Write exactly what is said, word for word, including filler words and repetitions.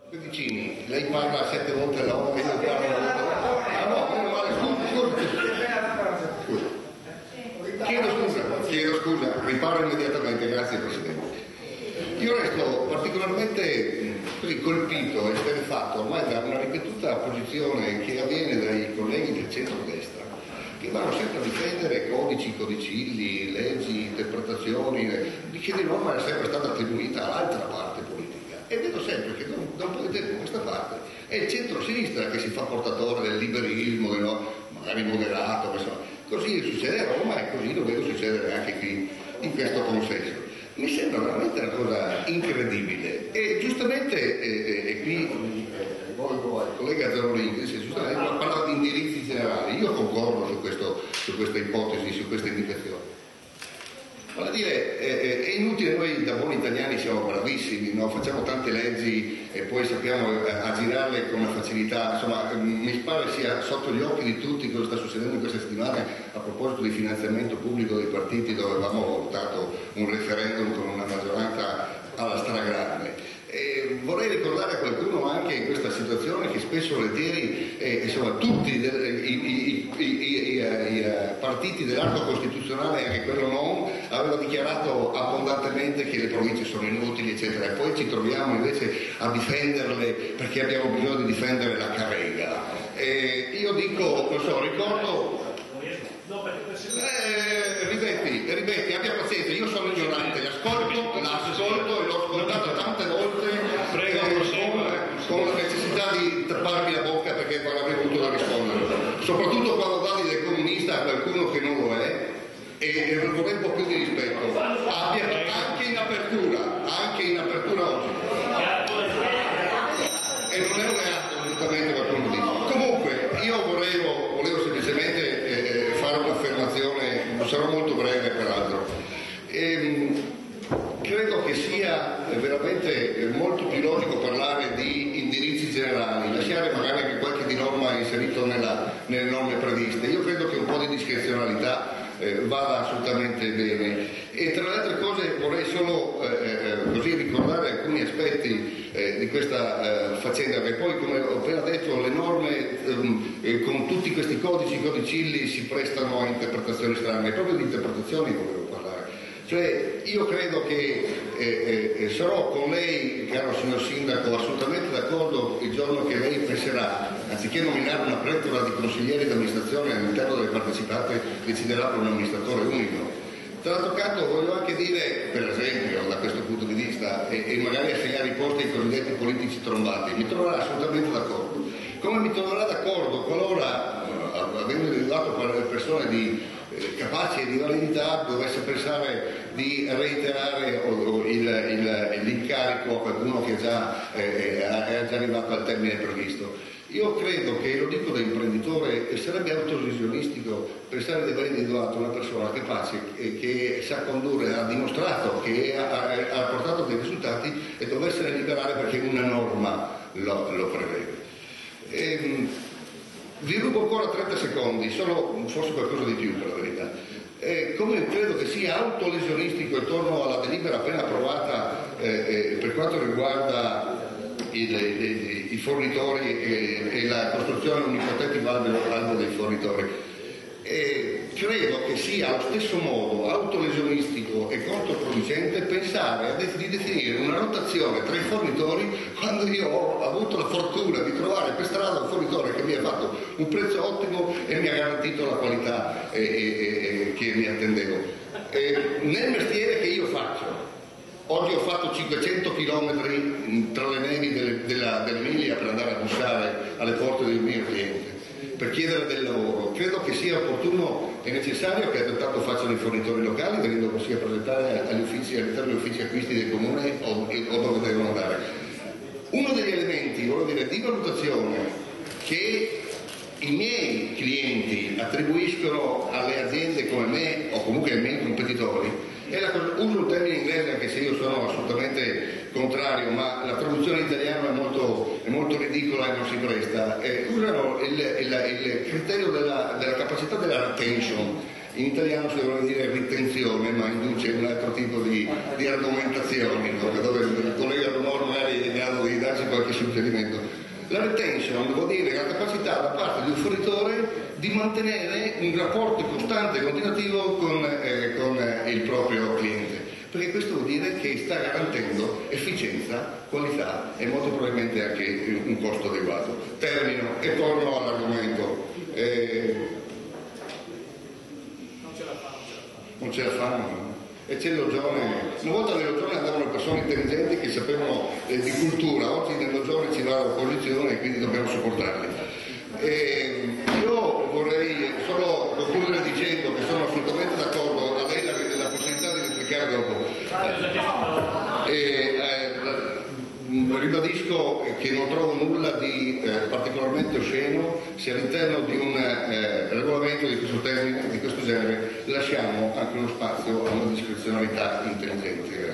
Pedicini, lei parla sette volte all'ora e io parlo una volta. Ah no, meno male, scusa, scusa. Scusa. Chiedo scusa, chiedo scusa, riparo immediatamente, grazie Presidente. Io resto particolarmente così, colpito e esterrefatto ormai da una ripetuta posizione che avviene dai colleghi del centro-destra, che vanno sempre a difendere codici, codicilli, leggi, interpretazioni, che di norma è sempre stata attribuita all'altra parte politica. E vedo sempre che da un po' di tempo questa parte è il centro-sinistra che si fa portatore del liberismo, no? Magari moderato, insomma. Così succede a Roma e così lo vedo succedere anche qui in questo consesso. Mi sembra veramente una cosa incredibile e giustamente, e, e qui rivolgo al collega Zerolini, che dice giustamente parlava di indirizzi generali. Io concordo su, questo, su questa ipotesi, su questa indicazione. Vale a dire, eh, è inutile, noi da buoni italiani siamo bravissimi, no? Facciamo tante leggi e poi sappiamo eh, aggirarle con una facilità, insomma mi pare sia sotto gli occhi di tutti cosa sta succedendo in queste settimane a proposito di finanziamento pubblico dei partiti, dove avevamo votato un referendum con una maggioranza alla stragrande. E vorrei ricordare a qualcuno anche in questa situazione che spesso volentieri eh, insomma, tutti i, i, i, i, i, i partiti dell'arco costituzionale, anche quello non, aveva dichiarato abbondantemente che le province sono inutili eccetera, e poi ci troviamo invece a difenderle perché abbiamo bisogno di difendere la carrega. E io dico, non so, ricordo Eh, ripeti, ripeti, abbia pazienza, io sono ignorante, l'ascolto, l'ascolto e l'ho ascoltato tante volte Prego, eh, con, con la necessità di tapparmi la bocca perché non avrei voluto da rispondere, soprattutto quando dati del comunista a qualcuno che non lo è e, e vorrei un po' più di rispetto, abbia anche in apertura, anche in apertura oggi. E non è un reato, giustamente qualcuno dice. Comunque, io volevo, volevo semplicemente eh, fare un'affermazione, sarò molto breve peraltro. E, credo che sia veramente molto più logico parlare di indirizzi generali, lasciare magari anche qualche di norma inserito nella, nelle norme previste. Io credo che un po' di discrezionalità eh, vada assolutamente bene. E tra le altre cose vorrei solo eh, così ricordare alcuni aspetti eh, di questa eh, faccenda, che poi, come ho appena detto, le norme ehm, eh, con tutti questi codici, codicilli si prestano a interpretazioni strane, e proprio di interpretazioni volevo parlare. Cioè, io credo che eh, eh, sarò con lei, caro signor Sindaco, assolutamente d'accordo il giorno che lei penserà, anziché nominare una pletora di consiglieri di amministrazione all'interno delle partecipate, deciderà per un amministratore unico. Tra l'altro canto voglio anche dire, per esempio, da questo punto di vista, e, e magari assegnare i posti ai cosiddetti politici trombati, mi troverà assolutamente d'accordo. Come mi troverà d'accordo qualora, avendo individuato persone di eh, capaci e di validità, dovesse pensare di reiterare o, o il, il, l'incarico a qualcuno che è già, eh, è già arrivato al termine previsto. Io credo che, lo dico da imprenditore, sarebbe autolesionistico pensare di aver individuato una persona capace che, che sa condurre, ha dimostrato che ha, ha portato dei risultati e dovesse liberare perché una norma lo, lo prevede. Ehm, vi rubo ancora trenta secondi, solo forse qualcosa di più per la verità. Eh, come credo che sia autolesionistico intorno alla delibera appena approvata eh, eh, per quanto riguarda I, i, i fornitori e, e la costruzione di un ipotetico albo dei fornitori. E credo che sia allo stesso modo autolesionistico e controproducente pensare di definire una rotazione tra i fornitori quando io ho avuto la fortuna di trovare per strada un fornitore che mi ha fatto un prezzo ottimo e mi ha garantito la qualità e, e, e, che mi attendevo. E nel mestiere che io faccio, oggi ho fatto cinquecento chilometri tra le nevi delle, della, dell'Emilia per andare a bussare alle porte del mio cliente, per chiedere del lavoro. Credo che sia opportuno e necessario che altrettanto facciano i fornitori locali, venendo così a presentare agli uffici, all'interno degli uffici acquisti del comune o, o dove devono andare. Uno degli elementi, voglio dire, di valutazione che i miei clienti attribuiscono alle aziende come me o comunque ai miei competitori è la cosa, uso un termine inglese anche se io sono assolutamente contrario, ma la traduzione in italiano è molto, è molto ridicola e non si presta. Eh, usano il, il, il criterio della, della capacità della retention. In italiano si dovrebbe dire ritenzione, ma induce un altro tipo di, di argomentazioni, no? Dove il collega Romano magari è in grado di darci qualche suggerimento. La retention vuol dire la capacità da parte di un fornitore di mantenere un rapporto costante e continuativo con, eh, con eh, il proprio cliente, perché questo vuol dire che sta garantendo efficienza, qualità e molto probabilmente anche un costo adeguato. Termino e torno all'argomento. Eh, non ce la fanno. E c'è il Logione, una volta nel Logione andavano persone intelligenti che sapevano eh, di cultura, oggi nel Logione ci va l'opposizione e quindi dobbiamo sopportarli. E io vorrei solo concludere dicendo che sono assolutamente d'accordo, a lei la, la possibilità di replicare dopo. E, eh, ribadisco che non trovo nulla di eh, particolarmente osceno se all'interno di un eh, regolamento di questo termine, di questo genere, lasciamo anche uno spazio a una discrezionalità intelligente.